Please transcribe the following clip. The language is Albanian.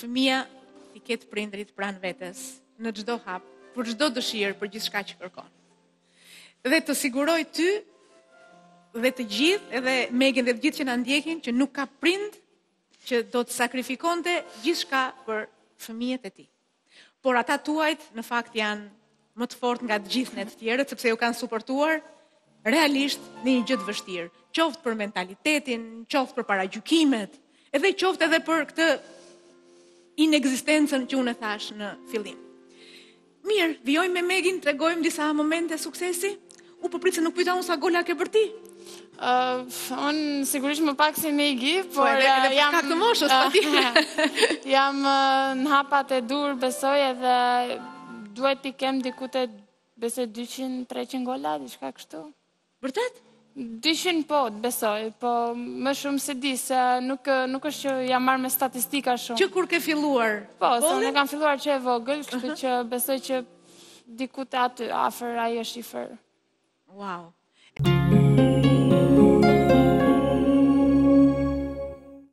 fëmia i ketë prindrit pranë vetes në çdo hap, për çdo dëshirë, për gjithçka që kërkon. Dhe të siguroj ty dhe të gjithë, edhe Megin dhe të gjithë që na ndjekin, që nuk ka prind që do të sakrifikonte gjithçka për fëmijët e tij. Por ata tuajt në fakt janë më të fortë nga të gjithë ne të tjerët, sepse ju kanë suportuar realisht në një gjë të vështirë, qoftë për mentalitetin, qoftë për paragjykimet, edhe qoftë edhe për këtë inekzistencën që unë e thash në fillim. Mirë, vijojmë me Megin, tregojmë disa momente suksesi. U përprit se nuk pyeta unë sa gola ke bërë ti. Unë sigurisht më pak si Megi, por edhe jam ka të moshës patjetër. Jam në hapat e dur, besoj, edhe duhet t'i kem diku te besoj 200-300 gola, diçka kështu. Vërtet? 200 po, besoj, po më shumë se di, se nuk është që jam marrë me statistika shumë. Që kur ke filluar? Po, se unë kam filluar që e vogël, kështu që besoj që diku te aty, afër ai është i fër. Wow.